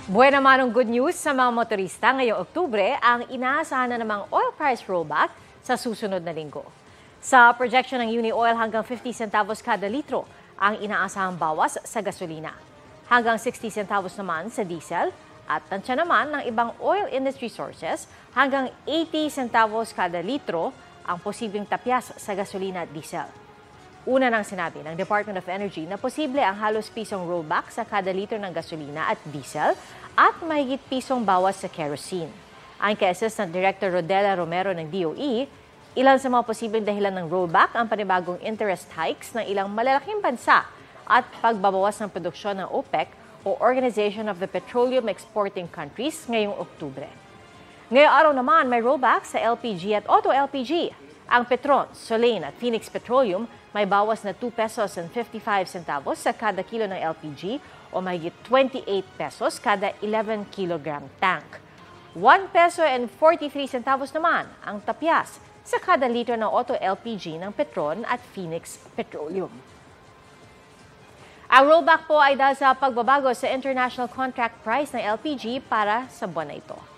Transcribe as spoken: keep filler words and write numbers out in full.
Buwan naman ang good news sa mga motorista ngayong Oktubre ang inaasahan na namang oil price rollback sa susunod na linggo. Sa projection ng Uni Oil hanggang fifty centavos kada litro ang inaasahang bawas sa gasolina. Hanggang sixty centavos naman sa diesel at tansya naman ng ibang oil industry sources hanggang eighty centavos kada litro ang posibleng tapyas sa gasolina at diesel. Una nang sinabi ng Department of Energy na posible ang halos pisong rollback sa kada litro ng gasolina at diesel at mahigit pisong bawas sa kerosene. Ayon kay Assistant Director Rodela Romero ng D O E, ilan sa mga posibleng dahilan ng rollback ang panibagong interest hikes ng ilang malalaking bansa at pagbabawas ng produksyon ng OPEC o Organization of the Petroleum Exporting Countries ngayong Oktubre. Ngayong araw naman may rollback sa L P G at Auto L P G. Ang Petron, Solane at Phoenix Petroleum may bawas na two pesos and fifty-five centavos sa kada kilo ng L P G o mahigit twenty-eight pesos kada eleven kilogram tank. one peso and forty-three centavos naman ang tapyas sa kada litro ng Auto L P G ng Petron at Phoenix Petroleum. Ang rollback po ay dahil sa pagbabago sa international contract price ng L P G para sa buwan na ito.